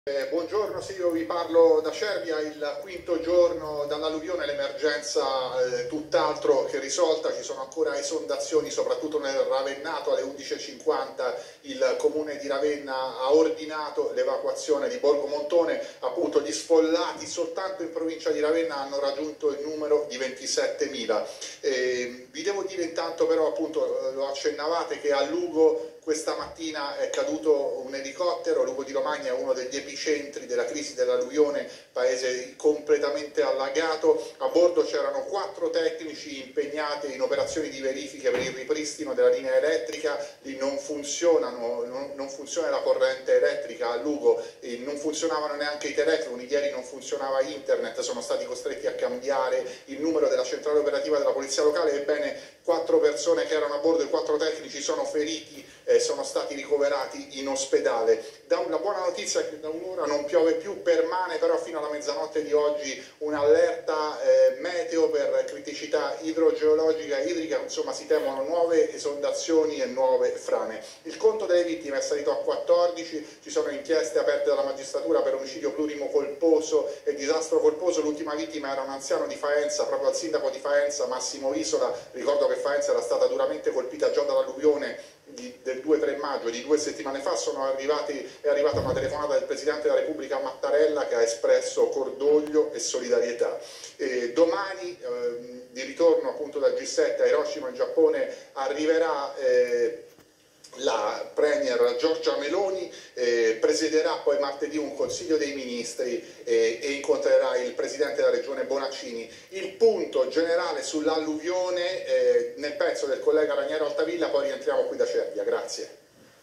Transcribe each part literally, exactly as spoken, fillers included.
Eh, buongiorno, sì, io vi parlo da Cervia, il quinto giorno dall'alluvione, l'emergenza eh, tutt'altro che risolta, ci sono ancora esondazioni soprattutto nel Ravennato. Alle undici e cinquanta il comune di Ravenna ha ordinato l'evacuazione di Borgo Montone, appunto gli sfollati soltanto in provincia di Ravenna hanno raggiunto il numero di ventisettemila. Eh, vi devo dire intanto però, appunto lo accennavate, che a Lugo questa mattina è caduto un elicottero. Lugo di Romagna è uno degli epicentri della crisi dell'alluvione, paese completamente allagato. A bordo c'erano quattro tecnici impegnati in operazioni di verifica per il ripristino della linea elettrica. Lì non funzionano, non, non funziona la corrente elettrica a Lugo, e non funzionavano neanche i telefoni, ieri non funzionava internet, sono stati costretti a cambiare il numero della centrale operativa della polizia locale. Ebbene, quattro persone che erano a bordo, i quattro tecnici, sono feriti e sono stati ricoverati in ospedale. Da una buona notizia è che da un'ora non piove più, permane però fino alla mezzanotte di oggi un'allerta eh, meteo per criticità idrogeologica e idrica, insomma si temono nuove esondazioni e nuove frane. Il conto delle vittime è salito a quattordici, ci sono inchieste aperte dalla magistratura per omicidio plurimo colposo e disastro colposo. L'ultima vittima era un anziano di Faenza, proprio al sindaco di Faenza, Massimo Isola. Ricordo che Faenza era stata duramente colpita già dall'alluvione del due tre maggio di due settimane fa. Sono arrivati, è arrivata una telefonata del Presidente della Repubblica Mattarella, che ha espresso cordoglio e solidarietà. E domani, eh, di ritorno appunto dal G sette a Hiroshima in Giappone, arriverà eh, la Premier Giorgia Meloni, eh, presiederà poi martedì un Consiglio dei Ministri eh, e incontrerà il Presidente della Regione Bonaccini. Il punto generale sull'alluvione eh, nel pezzo del collega Raniero Altavilla, poi rientriamo qui da Cervia. Grazie.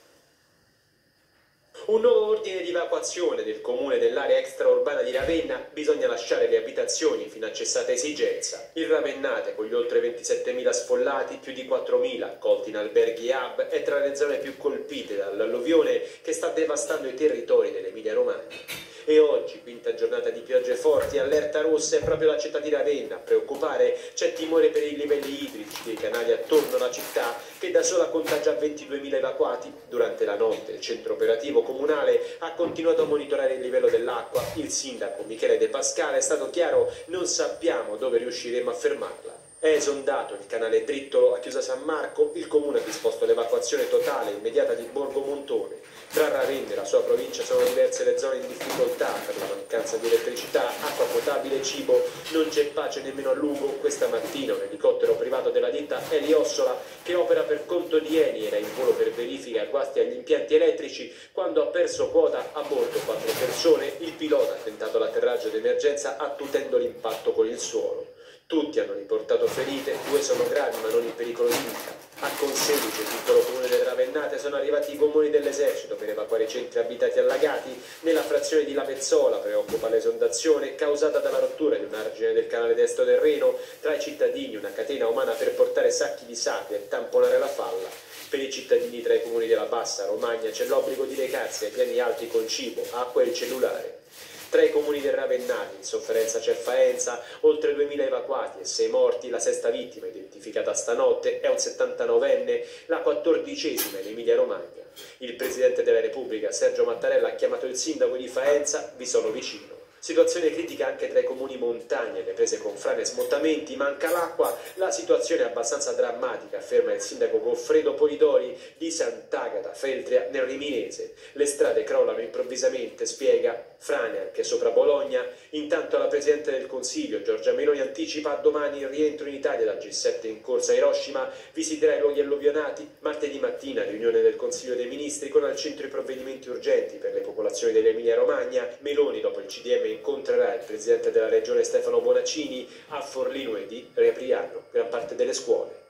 Un nuovo ordine di evacuazione del comune dell'area extraurbana di Ravenna. Bisogna lasciare le abitazioni fino a cessata esigenza. Il Ravennate, con gli oltre ventisettemila sfollati, più di quattromila accolti in alberghi e hub, è tra le zone più colpite dall'alluvione che sta devastando i territori dell'Emilia Romagna. E oggi, quinta giornata di piogge forti, allerta rossa è proprio la città di Ravenna. A preoccupare c'è timore per i livelli idrici dei canali attorno alla città, che da sola conta già ventiduemila evacuati. Durante la notte il centro operativo comunale ha continuato a monitorare il livello dell'acqua. Il sindaco Michele De Pascale è stato chiaro: non sappiamo dove riusciremo a fermarla. È esondato il canale Drittolo a Chiusa San Marco. Il comune ha disposto l'evacuazione totale e immediata di Borgo Montone. Tra Ravenna e la sua provincia sono diverse le zone in difficoltà per la mancanza di elettricità, acqua potabile e cibo. Non c'è pace nemmeno a Lugo. Questa mattina un elicottero privato della ditta Eliossola, che opera per conto di Eni, era in volo per verifica e guasti agli impianti elettrici. Quando ha perso quota, a bordo quattro persone, il pilota ha tentato l'atterraggio d'emergenza attutendo l'impatto con il suolo. Tutti hanno riportato ferite, due sono gravi ma non in pericolo di vita. A Conselice, piccolo comune del Ravennate, sono arrivati i gommoni dell'esercito per evacuare i centri abitati allagati. Nella frazione di Lavezzola preoccupa l'esondazione causata dalla rottura di un argine del canale destro del Reno. Tra i cittadini una catena umana per portare sacchi di sabbia e tamponare la falla. Per i cittadini tra i comuni della Bassa Romagna c'è l'obbligo di recarsi ai piani alti con cibo, acqua e il cellulare. Tra i comuni del Ravennate in sofferenza c'è Faenza, oltre duemila evacuati e sei morti. La sesta vittima identificata stanotte è un settantanovenne, la quattordicesima in Emilia Romagna. Il Presidente della Repubblica Sergio Mattarella ha chiamato il sindaco di Faenza: vi sono vicino. Situazione critica anche tra i comuni montagni, le prese con frane e smottamenti, manca l'acqua. La situazione è abbastanza drammatica, afferma il sindaco Goffredo Polidori di Sant'Agata Feltria nel Riminese. Le strade crollano improvvisamente, spiega, frane anche sopra Bologna. Intanto la Presidente del Consiglio Giorgia Meloni anticipa a domani il rientro in Italia dal G sette in corsa a Hiroshima, visiterà i luoghi alluvionati. Martedì mattina riunione del Consiglio dei Ministri con al centro i provvedimenti urgenti per le popolazioni dell'Emilia Romagna. Meloni, dopo il C D M, incontrerà il Presidente della Regione Stefano Bonaccini. A Forlì lunedì riapriranno gran parte delle scuole.